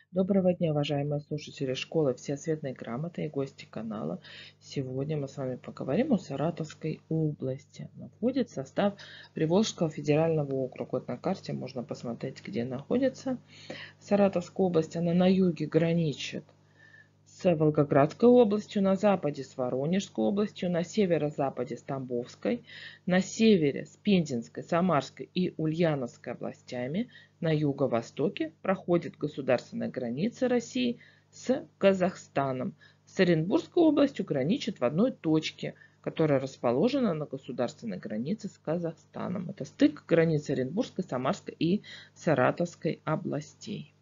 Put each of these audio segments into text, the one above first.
Доброго дня, уважаемые слушатели школы Всесветной грамоты и гости канала. Сегодня мы с вами поговорим о Саратовской области. Она входит в состав Приволжского федерального округа. Вот на карте можно посмотреть, где находится Саратовская область. Она на юге граничит с Волгоградской областью, на западе с Воронежской областью, на северо-западе с Тамбовской, на севере с Пензенской, Самарской и Ульяновской областями, на юго-востоке проходит государственная граница России с Казахстаном. С Оренбургской областью граничит в одной точке, которая расположена на государственной границе с Казахстаном. Это стык границ Оренбургской, Самарской и Саратовской областей.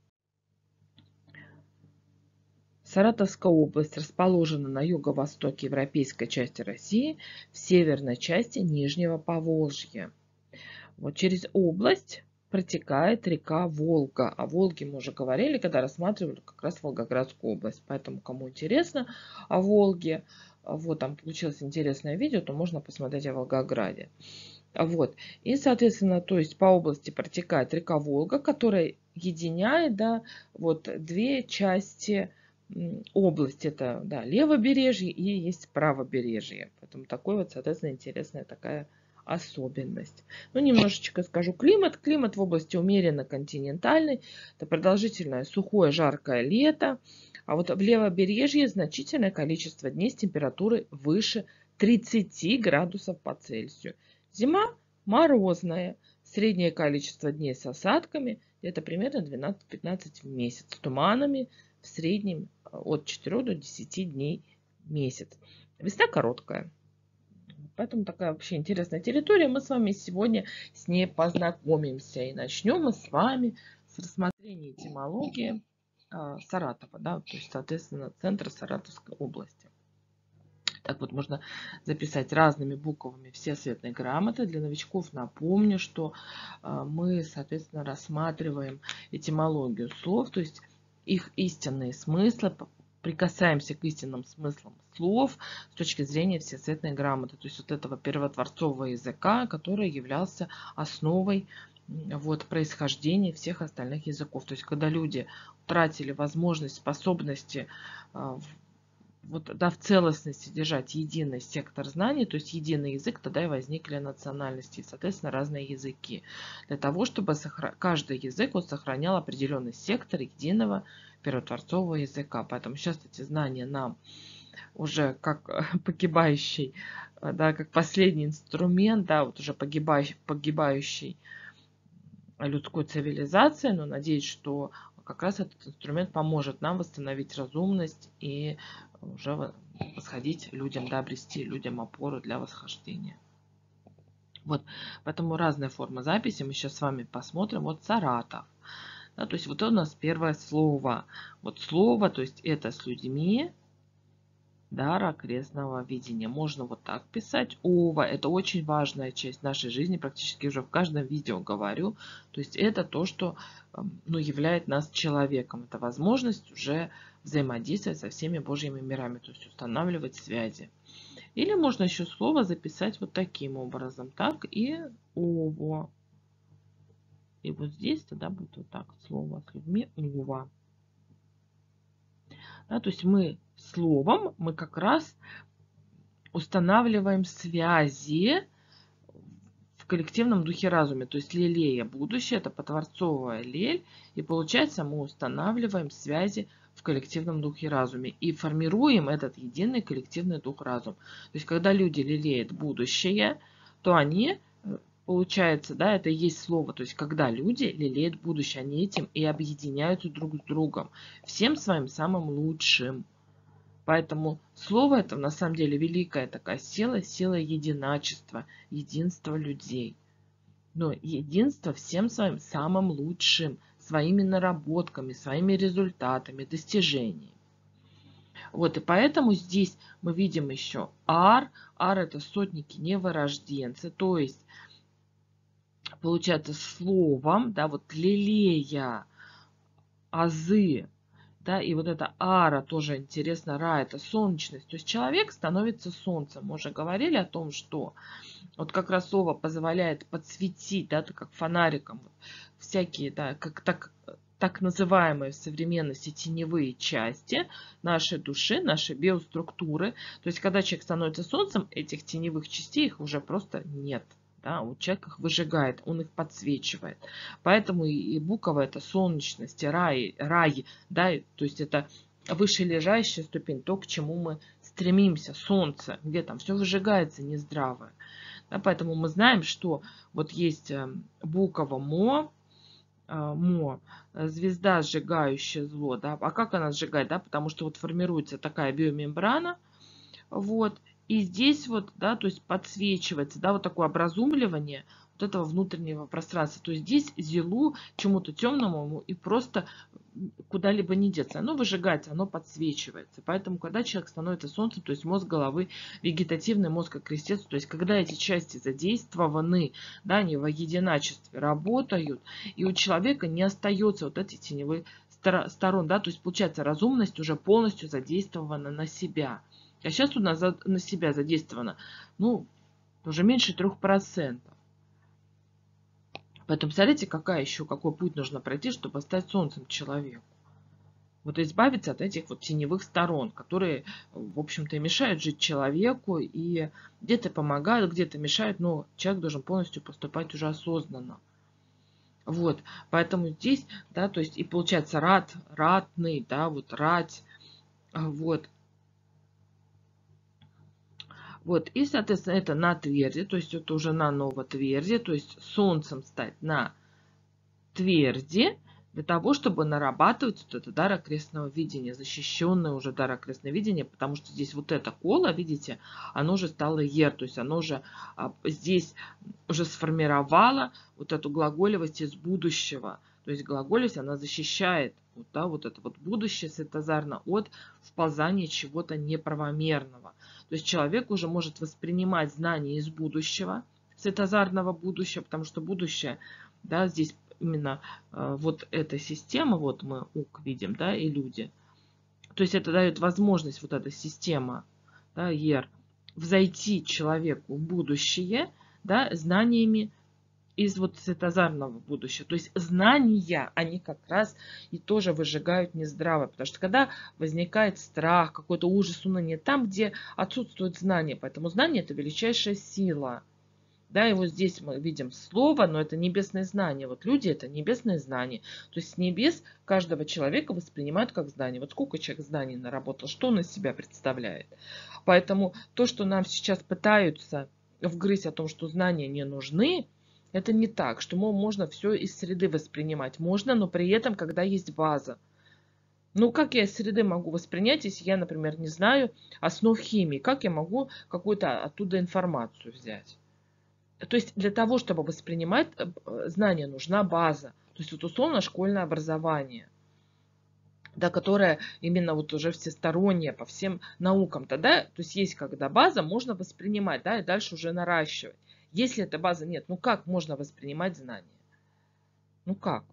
Саратовская область расположена на юго-востоке европейской части России, в северной части Нижнего Поволжья. Вот через область протекает река Волга. О Волге мы уже говорили, когда рассматривали как раз Волгоградскую область. Поэтому, кому интересно о Волге, вот там получилось интересное видео, то можно посмотреть о Волгограде. Вот. И, соответственно, то есть по области протекает река Волга, которая единяет, да, вот две части области. Это, да, левобережье и есть правобережье. Поэтому такой вот, соответственно, интересная такая особенность. Ну, немножечко скажу климат. Климат в области умеренно континентальный. Это продолжительное сухое жаркое лето. А вот в левобережье значительное количество дней с температурой выше 30 градусов по Цельсию. Зима морозная. Среднее количество дней с осадками это примерно 12-15 в месяц. С туманами в среднем от 4 до 10 дней в месяц. Весна короткая. Поэтому такая вообще интересная территория. Мы с вами сегодня с ней познакомимся. И начнем мы с вами с рассмотрения этимологии Саратова. Да, то есть, соответственно, центра Саратовской области. Так вот, можно записать разными буквами всесветной грамоты. Для новичков напомню, что мы, соответственно, рассматриваем этимологию слов, то есть их истинные смыслы, прикасаемся к истинным смыслам слов с точки зрения всесветной грамоты, то есть вот этого первотворцового языка, который являлся основой вот, происхождения всех остальных языков. То есть когда люди утратили возможность, способности вот, да, в целостности держать единый сектор знаний, то есть единый язык, тогда и возникли национальности, и, соответственно, разные языки. Для того, чтобы каждый язык вот сохранял определенный сектор единого первотворцового языка. Поэтому сейчас эти знания нам уже как погибающий, да, как последний инструмент, да, вот уже погибающий людской цивилизации, но надеюсь, что как раз этот инструмент поможет нам восстановить разумность и уже восходить людям, да, обрести людям опору для восхождения. Вот, поэтому разные формы записи мы сейчас с вами посмотрим. Вот Саратов. Да, то есть вот у нас первое слово. Вот слово, то есть это с людьми, дар окрестного видения. Можно вот так писать. Ова – это очень важная часть нашей жизни, практически уже в каждом видео говорю. То есть это то, что ну, являет нас человеком. Это возможность уже взаимодействовать со всеми Божьими мирами, то есть устанавливать связи. Или можно еще слово записать вот таким образом. Так и ово. И вот здесь тогда будет вот так слово с людьми ова. Да, то есть мы словом, мы как раз устанавливаем связи в коллективном духе разуме, то есть лелея будущее, это потворцовая лель, и получается мы устанавливаем связи в коллективном духе разуме и формируем этот единый коллективный дух разум. То есть когда люди лелеют будущее, то они, получается, да, это и есть слово, то есть когда люди лелеют будущее, они этим и объединяются друг с другом, всем своим самым лучшим. Поэтому слово это на самом деле великая такая сила, сила единачества, единства людей. Но единство всем своим самым лучшим, своими наработками, своими результатами, достижениями. Вот, и поэтому здесь мы видим еще ар. Ар это сотники неворожденцы, то есть получается словом, да, вот лелея азы, да, и вот эта ара тоже интересно, ра это солнечность. То есть человек становится солнцем. Мы уже говорили о том, что вот как раз слово позволяет подсветить, да, как фонариком, всякие, да, как так так называемые в современности теневые части нашей души, нашей биоструктуры. То есть, когда человек становится солнцем, этих теневых частей их уже просто нет. Да, вот человек их выжигает, он их подсвечивает. Поэтому и буково это солнечность, рай, да, то есть это вышележащая ступень, то, к чему мы стремимся, солнце, где там все выжигается нездравое. Да, поэтому мы знаем, что вот есть буково мо, звезда, сжигающая зло, да, а как она сжигает, да, потому что вот формируется такая биомембрана, вот, и здесь вот, да, то есть подсвечивается, да, вот такое образумливание вот этого внутреннего пространства, то есть здесь зелу, чему-то темному и просто куда-либо не деться, оно выжигается, оно подсвечивается, поэтому, когда человек становится солнцем, то есть мозг головы, вегетативный мозг, как крестец, то есть когда эти части задействованы, да, они в единачестве работают, и у человека не остается вот эти теневые сторон, да, то есть получается разумность уже полностью задействована на себя. А сейчас у нас на себя задействовано, ну, уже меньше 3%. Поэтому смотрите, какой путь нужно пройти, чтобы стать солнцем человеку. Вот избавиться от этих вот теневых сторон, которые, в общем-то, и мешают жить человеку, и где-то помогают, где-то мешают, но человек должен полностью поступать уже осознанно. Вот, поэтому здесь, да, то есть и получается ратный, да, вот рать, вот. Вот, и, соответственно, это на тверди, то есть это уже на новотверди, то есть солнцем стать на тверди, для того, чтобы нарабатывать вот это дар окрестного видения, защищенное уже дар окрестного видения, потому что здесь вот это коло, видите, оно уже стало ер, то есть оно уже здесь уже сформировало вот эту глаголевость из будущего. То есть глаголевость, она защищает вот, да, вот это вот будущее светозарно от вползания чего-то неправомерного. То есть человек уже может воспринимать знания из будущего, светозарного будущего, потому что будущее, да, здесь именно вот эта система, вот мы УК видим, да, и люди. То есть это дает возможность, вот эта система, да, ЕР, взойти человеку в будущее, да, знаниями из вот светозарного будущего. То есть знания, они как раз и тоже выжигают нездраво. Потому что когда возникает страх, какой-то ужас, уныние, там, где отсутствует знание. Поэтому знание – это величайшая сила. Да, и вот здесь мы видим слово, но это небесное знание. Вот люди – это небесное знание. То есть с небес каждого человека воспринимают как знание. Вот сколько человек знаний наработал, что он из себя представляет. Поэтому то, что нам сейчас пытаются вгрызть о том, что знания не нужны, это не так, что можно все из среды воспринимать. Можно, но при этом, когда есть база. Ну, как я из среды могу воспринять, если я, например, не знаю основ химии? Как я могу какую-то оттуда информацию взять? То есть для того, чтобы воспринимать знания, нужна база. То есть вот условно школьное образование, да, которое именно вот уже всестороннее по всем наукам. Тогда, то есть есть когда база, можно воспринимать, да, и дальше уже наращивать. Если этой базы нет, ну как можно воспринимать знания? Ну как?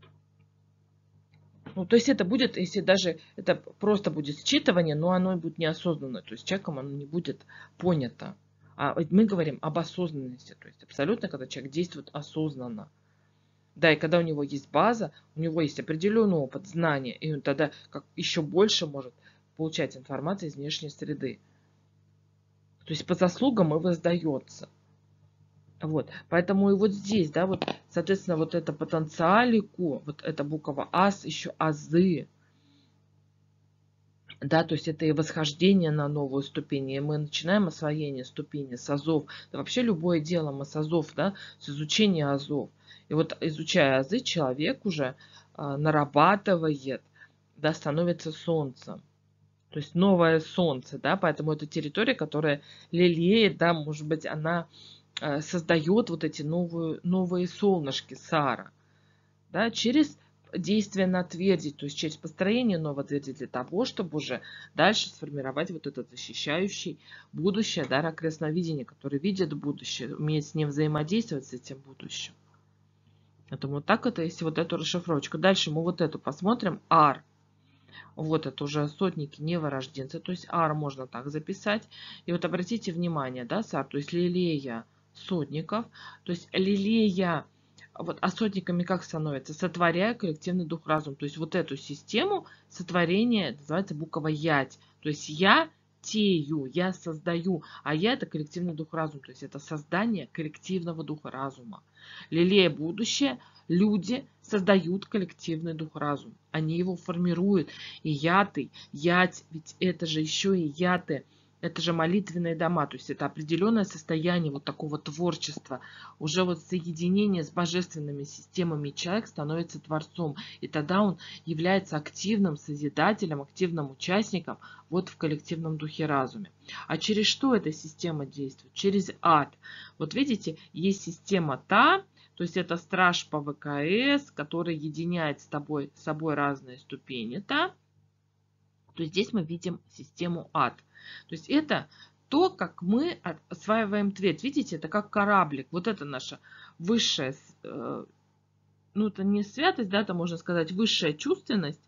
Ну, то есть это будет, если даже это просто будет считывание, но оно будет неосознанно, то есть человеком оно не будет понято. А мы говорим об осознанности, то есть абсолютно, когда человек действует осознанно. Да, и когда у него есть база, у него есть определенный опыт, знания, и он тогда как еще больше может получать информацию из внешней среды. То есть по заслугам и воздается. Вот, поэтому и вот здесь, да, вот, соответственно, вот это потенциалику, вот эта буква ас, еще азы, да, то есть это и восхождение на новую ступень, и мы начинаем освоение ступени с азов, да, вообще любое дело мы с азов, да, с изучения азов. И вот изучая азы, человек уже нарабатывает, да, становится солнцем. То есть новое солнце, да, поэтому это территория, которая лелеет, да, может быть, она создает вот эти новые солнышки Сара, да, через действие на тверди, то есть через построение новой тверди для того, чтобы уже дальше сформировать вот этот защищающий будущее дар окрестного видения, который видит будущее, умеет с ним взаимодействовать, с этим будущим. Поэтому вот так это, если вот эту расшифровочку. Дальше мы вот эту посмотрим. Ар. Вот это уже сотники неворожденцы. То есть ар можно так записать. И вот обратите внимание, да, сар, то есть лилея сотников. То есть лилея Вот, а сотниками как становятся? Сотворяя коллективный дух разум. То есть вот эту систему сотворения называется буква Ять. То есть я тею, я создаю, а я это коллективный дух разум. То есть это создание коллективного духа разума. Лелея будущее, люди создают коллективный дух разум. Они его формируют. И яты, ять, ведь это же еще и яты. Это же молитвенные дома, то есть это определенное состояние вот такого творчества, уже вот соединение с божественными системами, человек становится творцом, и тогда он является активным созидателем, активным участником вот в коллективном духе разуме. А через что эта система действует? Через ад. Вот видите, есть система Та, то есть это страж по ВКС, который единяет с собой разные ступени Та. То есть здесь мы видим систему ад. То есть это то, как мы осваиваем твердь. Видите, это как кораблик. Вот это наша высшая, ну это не святость, да, это можно сказать высшая чувственность.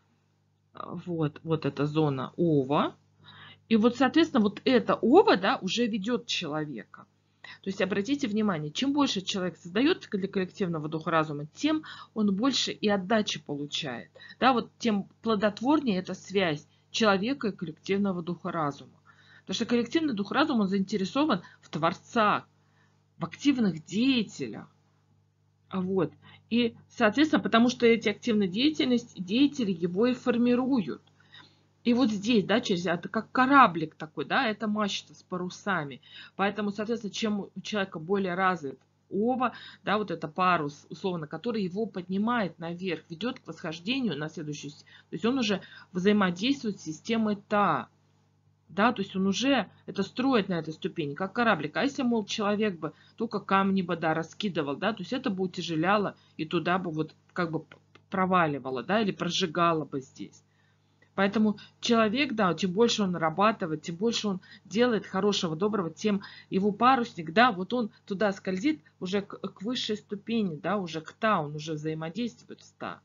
Вот эта зона ова. И вот, соответственно, вот эта ова, да, уже ведет человека. То есть обратите внимание, чем больше человек создает для коллективного духа разума, тем он больше и отдачи получает. Да, вот тем плодотворнее эта связь человека и коллективного духа разума. Потому что коллективный дух разума он заинтересован в творцах, в активных деятелях. Вот. И, соответственно, потому что эти активные деятели его и формируют. И вот здесь, да, это как кораблик такой, да, это мачта с парусами. Поэтому, соответственно, чем у человека более развит ова, да, вот это парус, условно, который его поднимает наверх, ведет к восхождению на следующую. То есть он уже взаимодействует с системой Та. Да, то есть он уже это строит на этой ступени, как кораблик. А если, мол, человек бы только камни бы, да, раскидывал, да, то есть это бы утяжеляло и туда бы вот как бы проваливало, да, или прожигало бы здесь. Поэтому человек, да, чем больше он нарабатывает, тем больше он делает хорошего, доброго, тем его парусник, да, вот он туда скользит уже к высшей ступени, да, уже к Та, он уже взаимодействует с Та.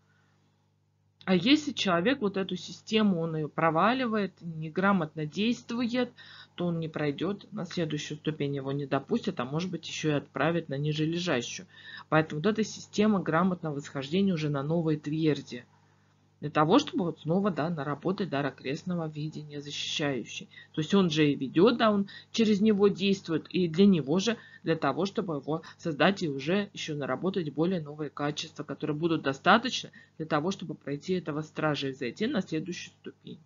А если человек вот эту систему, он ее проваливает, неграмотно действует, то он не пройдет на следующую ступень, его не допустят, а может быть еще и отправят на ниже лежащую. Поэтому вот эта система грамотного восхождения уже на новой тверди. Для того, чтобы вот снова, да, наработать дар окрестного видения, защищающий. То есть он же и ведет, да, он через него действует, и для него же, для того, чтобы его создать и уже еще наработать более новые качества, которые будут достаточны для того, чтобы пройти этого стража и зайти на следующую ступень.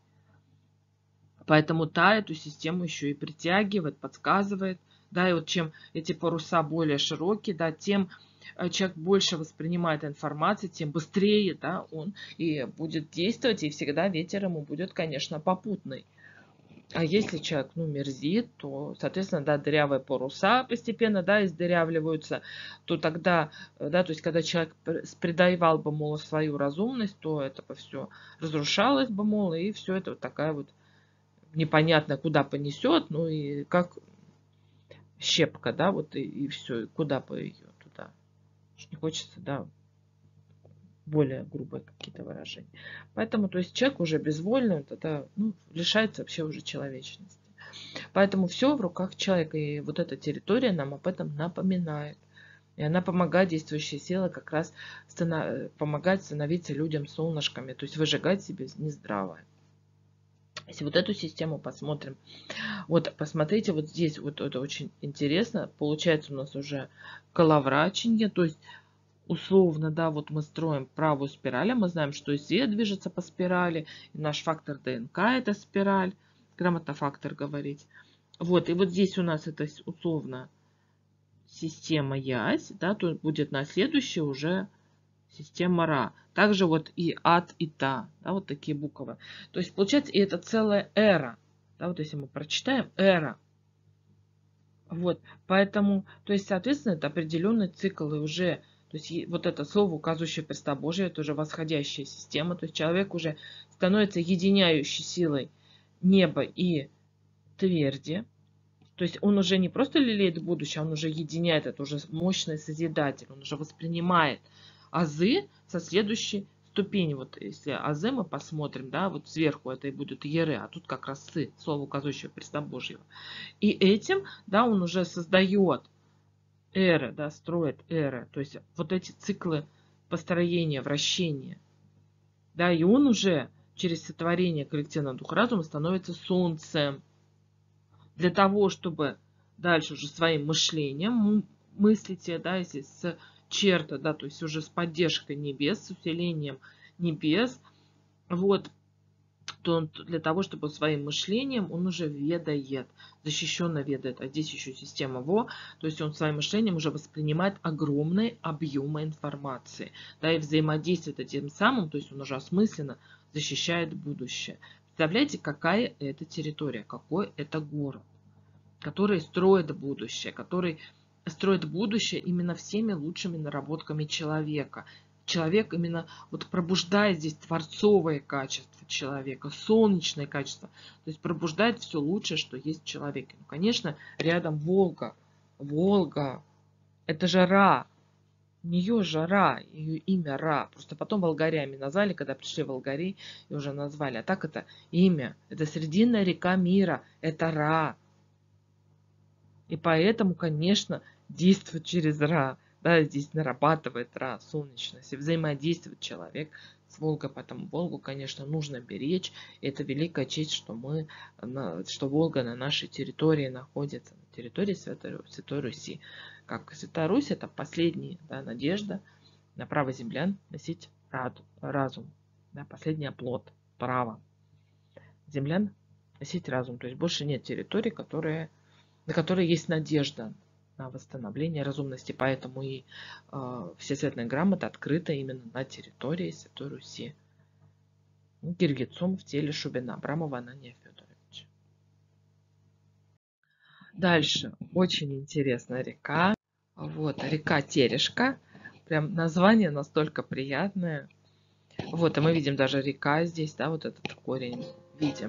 Поэтому Та эту систему еще и притягивает, подсказывает, да, и вот чем эти паруса более широкие, да, тем человек больше воспринимает информацию, тем быстрее, да, он и будет действовать, и всегда ветер ему будет, конечно, попутный. А если человек, ну, мерзит, то, соответственно, да, дырявые паруса постепенно, да, издырявливаются, то тогда, да, то есть, когда человек предавал бы, мол, свою разумность, то это бы все разрушалось бы, мол, и все это вот такая вот непонятно куда понесет, ну, и как щепка, да, вот и все, куда бы ее туда. Не хочется, да, более грубые какие-то выражения. Поэтому, то есть человек уже безвольный, вот это, ну, лишается вообще уже человечности. Поэтому все в руках человека, и вот эта территория нам об этом напоминает. И она помогает, действующая сила, как раз помогать становиться людям солнышками, то есть выжигать себе нездравое. Если вот эту систему посмотрим, вот посмотрите, вот здесь вот это очень интересно, получается у нас уже коловраченье, то есть условно, да, вот мы строим правую спираль, а мы знаем, что и свет движется по спирали, и наш фактор ДНК это спираль, грамотно фактор говорить. Вот, и вот здесь у нас это условно система Ясь, да, то будет на следующей уже система Ра. Также вот и Ад, и Та, да, вот такие буквы. То есть получается, и это целая эра, да, вот если мы прочитаем, эра. Вот, поэтому, то есть, соответственно, это определенный цикл, и уже, то есть, вот это слово, указывающее перста Божия, это уже восходящая система, то есть, человек уже становится единяющей силой неба и тверди, то есть, он уже не просто лелеет будущее, он уже единяет, это уже мощный созидатель, он уже воспринимает азы со следующей ступени. Вот если азы мы посмотрим, да, вот сверху это и будет еры, а тут как раз сы, слово, указывающее перста Божьего. И этим, да, он уже создает эры, да, строит эры. То есть вот эти циклы построения, вращения. Да, и он уже через сотворение коллективного духа разума становится солнцем. Для того, чтобы дальше уже своим мышлением мыслите, да, если с черта, да, то есть уже с поддержкой небес, с усилением небес, вот, то он для того, чтобы своим мышлением он уже ведает, защищенно ведает, а здесь еще система ВО, то есть он своим мышлением уже воспринимает огромные объемы информации, да, и взаимодействует этим самым, то есть он уже осмысленно защищает будущее. Представляете, какая это территория, какой это город, который строит будущее именно всеми лучшими наработками человека. Человек именно вот пробуждает здесь творцовые качества человека, солнечные качества. То есть пробуждает все лучшее, что есть в человеке. Ну, конечно, рядом Волга. Волга. Это же Ра. У нее же Ра. Ее имя Ра. Просто потом волгарями назвали, когда пришли волгари и уже назвали. А так это имя. Это срединная река мира. Это Ра. И поэтому, конечно, действует через Ра. Да, здесь нарабатывает Ра, солнечность. И взаимодействует человек с Волгой. Поэтому Волгу, конечно, нужно беречь. И это великая честь, что что Волга на нашей территории находится. На территории Святой Руси. Как Святая Русь — это последняя, да, надежда на право землян носить разум. Да, последний оплот права землян носить разум. То есть больше нет территорий, на которой есть надежда на восстановление разумности. Поэтому и всесветная грамота открыта именно на территории Святой Руси. Киргицом в теле Шубина Абрамова Анания Федоровича. Дальше. Очень интересная река. Вот, река Терешка. Прям название настолько приятное. Вот, и мы видим даже река здесь, да, вот этот корень видим.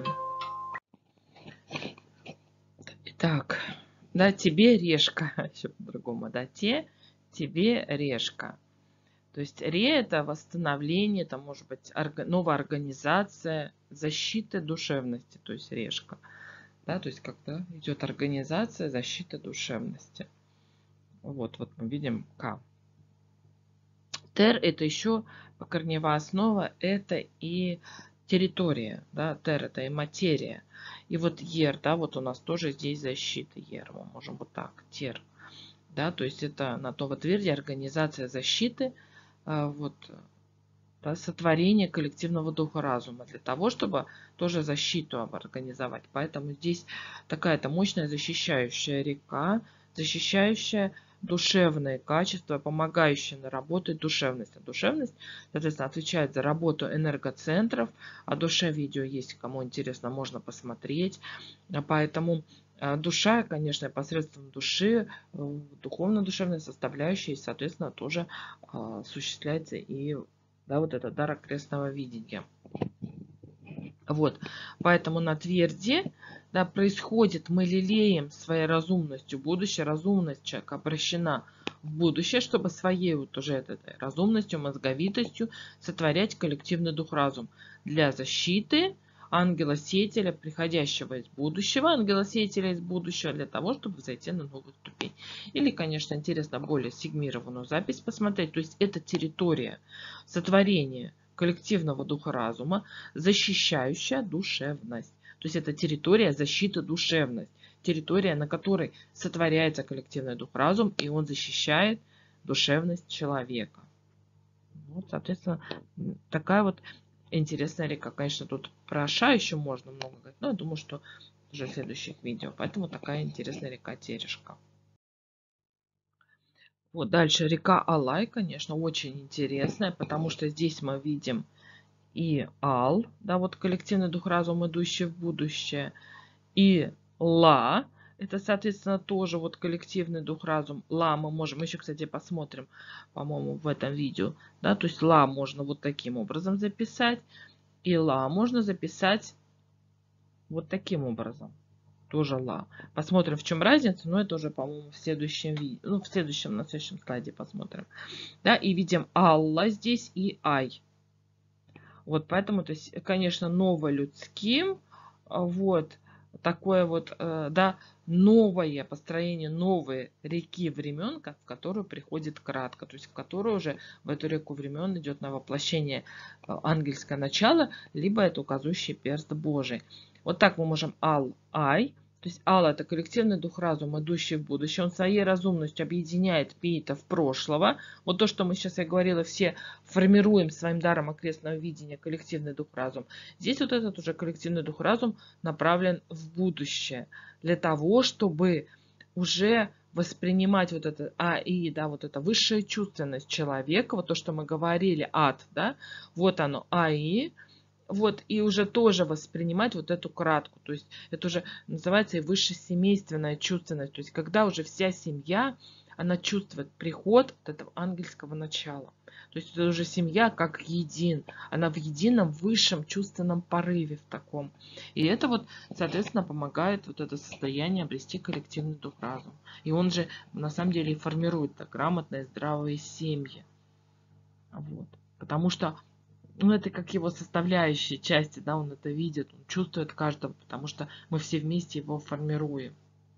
Итак, да, тебе решка, еще по-другому, да, тебе решка. То есть ре — это восстановление, это может быть новая организация защиты душевности, то есть решка. Да, то есть когда идет организация защиты душевности. Вот мы видим К. Тер — это еще корневая основа, это и территория, да, тер — это и материя. И вот ер, да, вот у нас тоже здесь защита ер, мы можем вот так, тер, да, то есть это на то тверди организация защиты, вот, да, сотворение коллективного духа разума для того, чтобы тоже защиту организовать. Поэтому здесь такая-то мощная защищающая река, защищающая душевные качества, помогающие наработать душевность. А душевность, соответственно, отвечает за работу энергоцентров. О душе видео есть, кому интересно, можно посмотреть. Поэтому душа, конечно, посредством души, духовно-душевная составляющая, соответственно, тоже осуществляется и, да, вот это дар окрестного видения. Вот, поэтому на тверди, да, происходит, мы лелеем своей разумностью будущее, разумность человека обращена в будущее, чтобы своей вот уже этой разумностью, мозговитостью сотворять коллективный дух-разум для защиты ангела-сеятеля, приходящего из будущего, ангела-сеятеля из будущего, для того, чтобы зайти на новую ступень. Или, конечно, интересно более сегмированную запись посмотреть, то есть это территория сотворения коллективного духа разума, защищающая душевность. То есть это территория защиты душевность. Территория, на которой сотворяется коллективный дух разум, и он защищает душевность человека. Вот, соответственно, такая вот интересная река. Конечно, тут про Аша еще можно много говорить, но я думаю, что уже в следующих видео. Поэтому такая интересная река Терешка. Вот дальше река Алай, конечно, очень интересная, потому что здесь мы видим и Ал, да, вот коллективный дух разум, идущий в будущее, и Ла, это, соответственно, тоже вот коллективный дух разум. Ла мы можем, еще, кстати, посмотрим, по-моему, в этом видео, да, то есть Ла можно вот таким образом записать, и Ла можно записать вот таким образом. Тоже Ла. Посмотрим, в чем разница, но это уже, по-моему, в следующем видео, ну, на следующем слайде посмотрим. Да, и видим Алла здесь и Ай. Вот поэтому, то есть, конечно, новолюдским, вот, такое вот, да, новое построение новой реки времен, в которую приходит кратко, то есть в которую уже в эту реку времен идет на воплощение ангельское начало, либо это указывающий перст Божий. Вот так мы можем Ал-Ай. То есть Ал — это коллективный дух разума, идущий в будущее. Он своей разумностью объединяет пиитов прошлого. Вот то, что мы сейчас, я говорила, все формируем своим даром окрестного видения коллективный дух разум. Здесь вот этот уже коллективный дух разум направлен в будущее. Для того, чтобы уже воспринимать вот это АИ, да, вот эта высшая чувственность человека, вот то, что мы говорили, ад, да, вот оно, АИ, вот, и уже тоже воспринимать вот эту кратку. То есть это уже называется и высшесемейственная чувственность. То есть когда уже вся семья, она чувствует приход вот этого ангельского начала. То есть это уже семья как един. Она в едином высшем чувственном порыве в таком. И это вот, соответственно, помогает вот это состояние обрести коллективный дух разум. И он же на самом деле и формирует так грамотные, здравые семьи. Вот. Потому что ну, это как его составляющие части, да, он это видит, он чувствует каждого, потому что мы все вместе его формируем.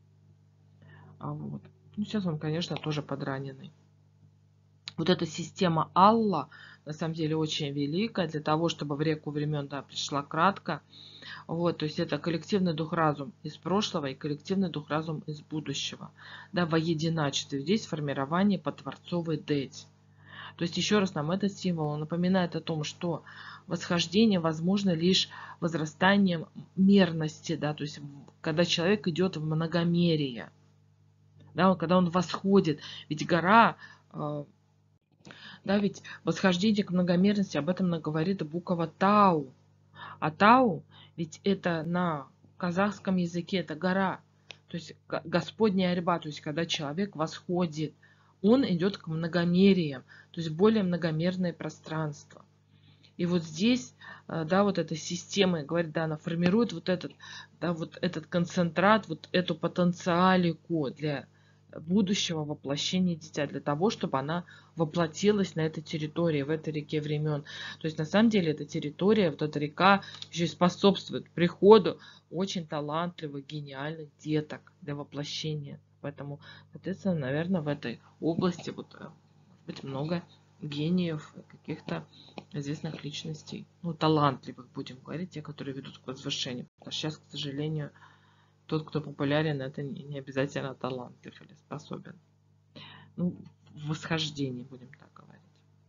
Вот. Ну, сейчас он, конечно, тоже подраненный. Вот эта система Алла, на самом деле, очень великая для того, чтобы в реку времен, да, пришла кратко. Вот, то есть это коллективный дух разум из прошлого и коллективный дух разум из будущего. Да, во единачестве. Здесь формирование по Творцовой Дети. То есть, еще раз, нам этот символ напоминает о том, что восхождение возможно лишь возрастанием мерности, да, то есть, когда человек идет в многомерие, да, когда он восходит. Ведь гора, да, ведь восхождение к многомерности, об этом говорит буква Тау. А Тау, ведь это на казахском языке, это гора. То есть, Господняя Орьба, то есть, когда человек восходит, он идет к многомериям, то есть более многомерное пространство. И вот здесь, да, вот эта система, говорит, да, она формирует вот этот, да, вот этот концентрат, вот эту потенциалику для будущего воплощения дитя, для того, чтобы она воплотилась на этой территории, в этой реке времен. То есть на самом деле эта территория, вот эта река еще и способствует приходу очень талантливых, гениальных деток для воплощения. Поэтому, соответственно, наверное, в этой области вот, может быть, много гениев, каких-то известных личностей. Ну, талантливых, будем говорить, те, которые ведут к возвышению. Потому что сейчас, к сожалению, тот, кто популярен, это не обязательно талантлив или способен. Ну, в восхождении, будем так говорить.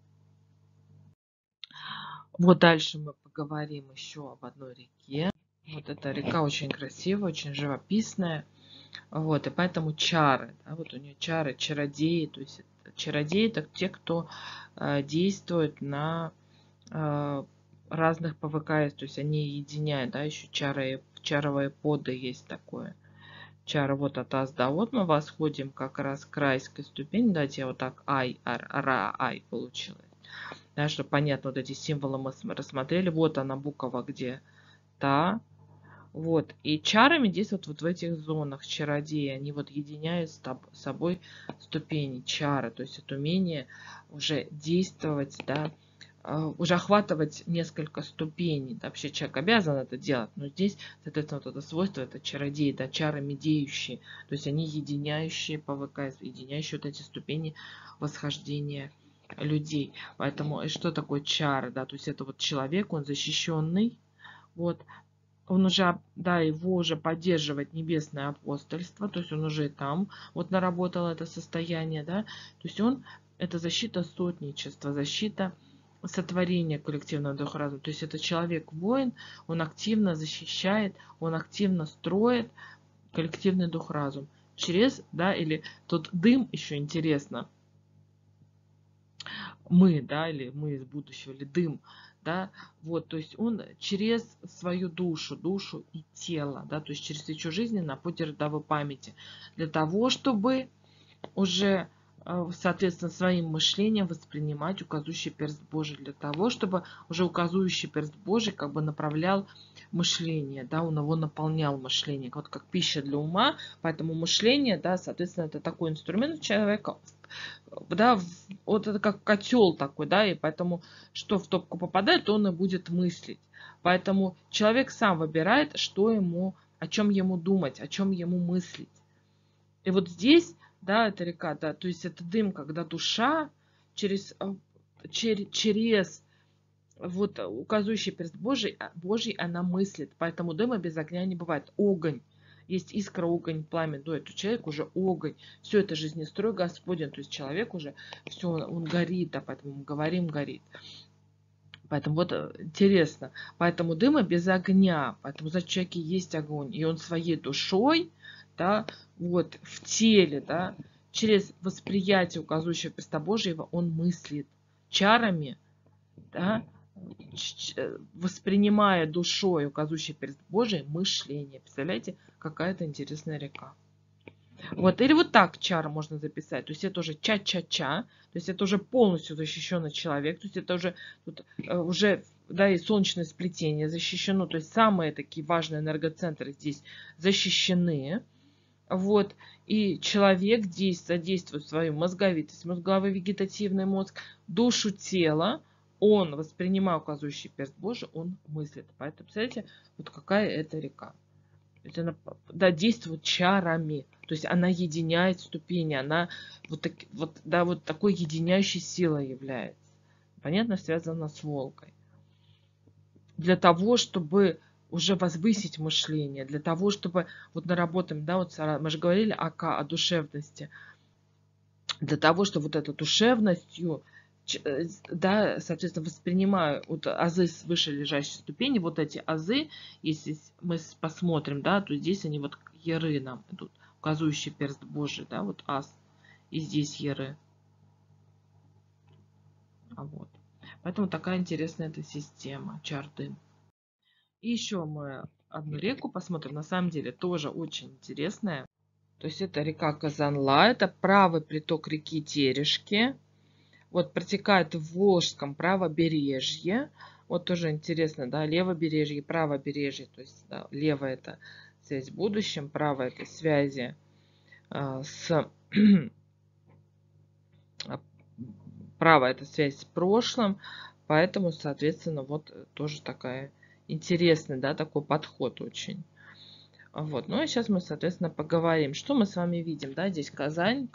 Вот дальше мы поговорим еще об одной реке. Вот эта река очень красивая, очень живописная. Вот, и поэтому чары, да, вот у нее чары, чародеи, то есть чародеи — это те, кто действует на разных ПВКС, то есть они единяют, да, еще чаровые поды есть такое. Чары вот от ас до вот мы восходим как раз к райской ступени, давайте я вот так ай, ра, ай получилось. Да, чтобы понятно, вот эти символы мы рассмотрели, вот она буква где та. Вот. И чарами здесь вот в этих зонах чародеи, они вот единяют с собой ступени чары. То есть это умение уже действовать, да, уже охватывать несколько ступеней. Да, вообще человек обязан это делать, но здесь, соответственно, вот это свойство, это чародеи, да, чары медеющие. То есть они единяющие ПВК, единяющие вот эти ступени восхождения людей. Поэтому и что такое чары? Да? То есть это вот человек, он защищенный, вот, он уже, да, его уже поддерживает небесное апостольство, то есть он уже там вот наработал это состояние, да, то есть он, это защита сотничества, защита сотворения коллективного духа разума, то есть это человек-воин, он активно защищает, он активно строит коллективный дух разум через, да, или тот дым, еще интересно, мы, да, или мы из будущего, или дым, да, вот, то есть он через свою душу и тело, да, то есть через свечу жизни на пути родовой памяти, для того, чтобы уже, соответственно, своим мышлением воспринимать указующий перст Божий, для того, чтобы уже указующий перст Божий как бы направлял мышление, да, он его наполнял мышление, вот как пища для ума, поэтому мышление, да, соответственно, это такой инструмент у человека, да, вот это как котел такой, да, и поэтому что в топку попадает, то он и будет мыслить. Поэтому человек сам выбирает, что ему о чем ему думать, о чем ему мыслить. И вот здесь, да, это река, да, то есть это дым, когда душа через вот указывающий перст Божий, она мыслит. Поэтому дыма без огня не бывает. Огонь. Есть искра, огонь, пламя дует. У человека уже огонь. Все это жизнестрой Господень. То есть человек уже, все, он горит, а поэтому мы говорим, горит. Поэтому вот интересно. Поэтому дыма без огня. Поэтому, значит, в человеке есть огонь. И он своей душой, да, вот, в теле, да, через восприятие указывающего перста Божьего, он мыслит чарами, да, воспринимая душой указывающий перст Божий мышление. Представляете, какая-то интересная река. Вот, или вот так чар можно записать. То есть это уже ча-ча-ча. То есть это уже полностью защищенный человек. То есть это уже, тут, уже, да, и солнечное сплетение защищено. То есть самые такие важные энергоцентры здесь защищены. Вот. И человек задействует свою мозговитость, мозговой вегетативный мозг, душу тела. Он, воспринимая указывающий перст Божий, он мыслит. Поэтому, представляете, вот какая это река. Она, да, действует чарами. То есть она единяет ступени. Она вот такой единяющей силой является. Понятно, связана с Волгой. Для того, чтобы уже возвысить мышление, для того, чтобы вот наработаем, да, вот мы же говорили о душевности, для того, чтобы вот этой душевностью, да, соответственно, воспринимаю вот азы с выше лежащей ступени, вот эти азы, если мы посмотрим, да, то здесь они вот яры нам идут, указывающий перст Божий, да, вот аз, и здесь яры. Вот. Поэтому такая интересная эта система, чар-дым. И еще мы одну реку посмотрим, на самом деле тоже очень интересная. То есть это река Казанла, это правый приток реки Терешки. Вот протекает в Волжском правобережье. Вот тоже интересно, да, левобережье, правобережье. То есть да, лево это связь с будущим, право это связи с... право это связь с прошлым. Поэтому, соответственно, вот тоже такая интересный, да, такой подход очень. Вот. Ну и сейчас мы, соответственно, поговорим. Что мы с вами видим? Да? Здесь Казань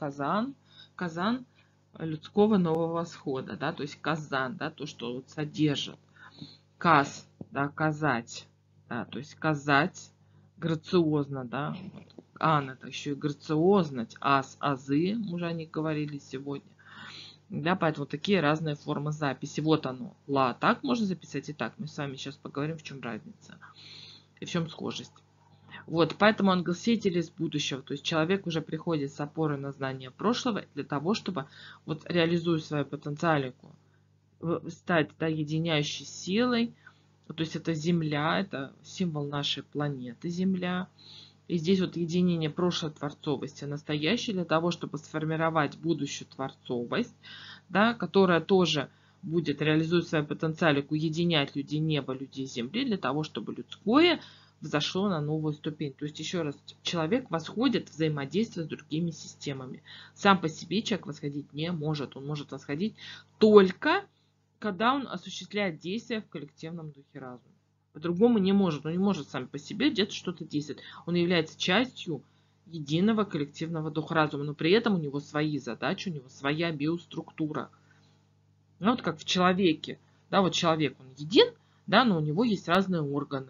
людского нового восхода. Да? То есть Казан, да, то, что вот содержит. Каз, да, казать. Да? То есть казать грациозно. Да? Вот. Ан это еще и грациозность. Аз, азы, мы уже о них говорили сегодня. Да, поэтому такие разные формы записи. Вот оно. Ла так можно записать и так. Мы с вами сейчас поговорим, в чем разница и в чем схожесть. Вот, поэтому ангел-сеятель из будущего, то есть человек уже приходит с опорой на знание прошлого для того, чтобы, вот реализуя свою потенциалику, стать, да, единяющей силой. То есть это Земля, это символ нашей планеты Земля. И здесь вот единение прошлой творцовости, настоящей, для того, чтобы сформировать будущую творцовость, да, которая тоже будет, реализуя свою потенциалику, единять людей неба, людей земли, для того, чтобы людское взошло на новую ступень. То есть, еще раз, человек восходит, взаимодействуя с другими системами. Сам по себе человек восходить не может. Он может восходить только, когда он осуществляет действия в коллективном духе разума. По-другому не может. Он не может сам по себе где-то что-то действовать. Он является частью единого коллективного духа разума, но при этом у него свои задачи, у него своя биоструктура. Ну, вот как в человеке. Да, вот человек, он един, да, но у него есть разные органы.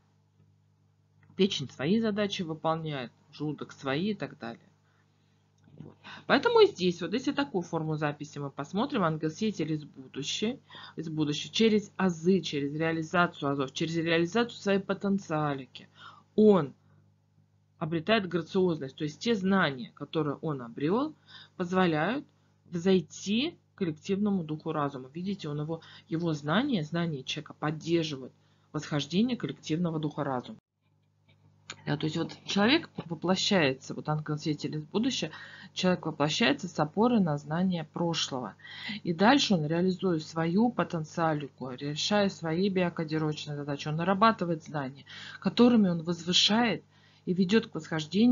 Печень свои задачи выполняет, желудок свои и так далее. Вот. Поэтому и здесь, вот если такую форму записи мы посмотрим, ангел-сеятель из будущего, через азы, через реализацию азов, через реализацию своей потенциалики, он обретает грациозность, то есть те знания, которые он обрел, позволяют взойти к коллективному духу разума. Видите, его знания человека поддерживают восхождение коллективного духа разума. Да, то есть вот человек воплощается, вот ангел-сеятель из будущего, человек воплощается с опорой на знание прошлого. И дальше он реализует свою потенциалику, решая свои биокодировочные задачи. Он нарабатывает знания, которыми он возвышает и ведет к восхождению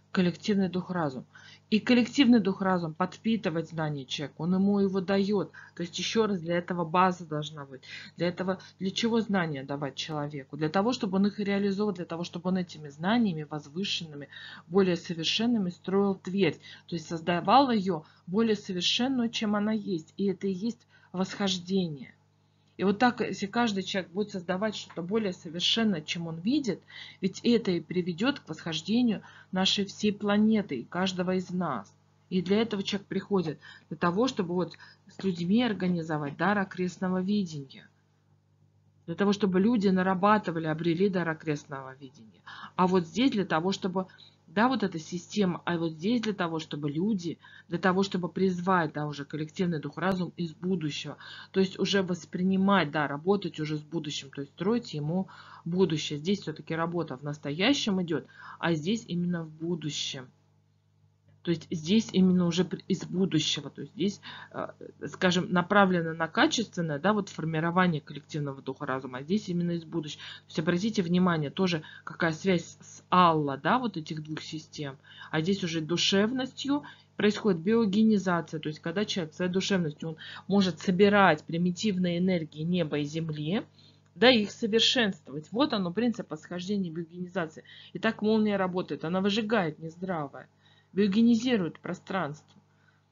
коллективный дух-разум. И коллективный дух-разум подпитывает знание человека, он ему его дает. То есть еще раз, для этого база должна быть. Для чего знания давать человеку? Для того, чтобы он их реализовал, для того, чтобы он этими знаниями возвышенными, более совершенными строил твердь. То есть создавал ее более совершенную, чем она есть. И это и есть восхождение. И вот так, если каждый человек будет создавать что-то более совершенное, чем он видит, ведь это и приведет к восхождению нашей всей планеты и каждого из нас. И для этого человек приходит, для того, чтобы вот с людьми организовать дар окрестного видения. Для того, чтобы люди нарабатывали, обрели дар окрестного видения. А вот здесь для того, чтобы, да, вот эта система, а вот здесь для того, чтобы люди, для того, чтобы призвать, да, уже коллективный дух-разум из будущего. То есть уже воспринимать, да, работать уже с будущим, то есть строить ему будущее. Здесь все-таки работа в настоящем идет, а здесь именно в будущем. То есть здесь именно уже из будущего, то есть здесь, скажем, направлено на качественное, да, вот формирование коллективного духа разума, а здесь именно из будущего. То есть обратите внимание, тоже какая связь с Алла, да, вот этих двух систем, а здесь уже душевностью происходит биогенизация, то есть когда человек своей душевностью, он может собирать примитивные энергии неба и земли, да, их совершенствовать. Вот оно, принцип восхождения биогенизации. И так молния работает, она выжигает нездравое. Биогенизирует пространство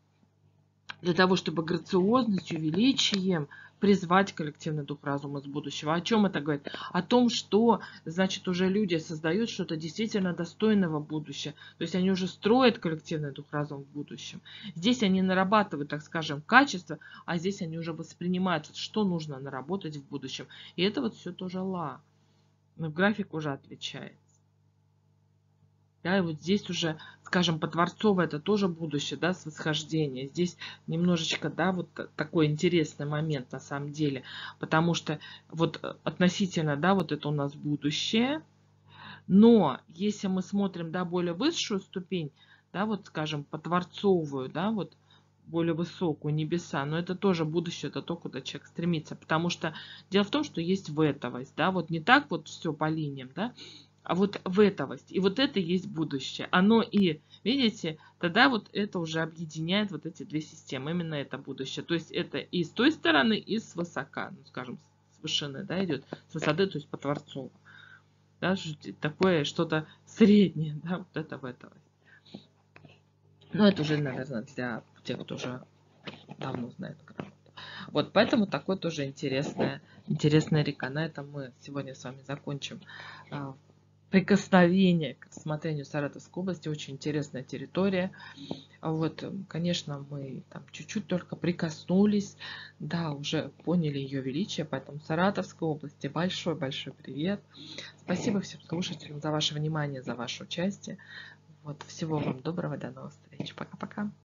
для того, чтобы грациозностью, величием призвать коллективный дух разума из будущего. О чем это говорит? О том, что, значит, уже люди создают что-то действительно достойного будущего. То есть они уже строят коллективный дух разума в будущем. Здесь они нарабатывают, так скажем, качество, а здесь они уже воспринимают, что нужно наработать в будущем. И это вот все тоже ла. Но график уже отличается. Да, и вот здесь уже, скажем, по-творцово это тоже будущее, да, с восхождения. Здесь немножечко, да, вот такой интересный момент на самом деле, потому что вот относительно, да, вот это у нас будущее, но если мы смотрим, да, более высшую ступень, да, вот, скажем, по-творцовую, да, вот, более высокую, небеса, но это тоже будущее, это то, куда человек стремится, потому что дело в том, что есть ветовость, да, вот не так вот все по линиям, да, а вот ветовость. И вот это есть будущее. Оно и, видите, тогда вот это уже объединяет вот эти две системы. Именно это будущее. То есть это и с той стороны, и с высока. Ну, скажем, с вышины, да, идет. С высоты, то есть по Творцову. Да, такое что-то среднее, да, вот это ветовость. Ну, это уже, наверное, для тех, кто уже давно знает грамоту. Вот, поэтому такое тоже интересная река. На этом мы сегодня с вами закончим прикосновение к рассмотрению Саратовской области. Очень интересная территория. Вот, конечно, мы там чуть-чуть только прикоснулись, да, уже поняли ее величие, поэтому Саратовской области большой-большой привет. Спасибо всем слушателям за ваше внимание, за ваше участие. Вот, всего вам доброго, до новых встреч. Пока-пока.